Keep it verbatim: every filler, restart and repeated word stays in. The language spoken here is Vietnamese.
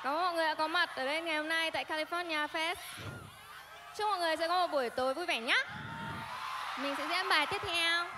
Cảm ơn mọi người đã có mặt ở đây ngày hôm nay tại California Fest. Chúc mọi người sẽ có một buổi tối vui vẻ nhé. Mình sẽ diễn bài tiếp theo.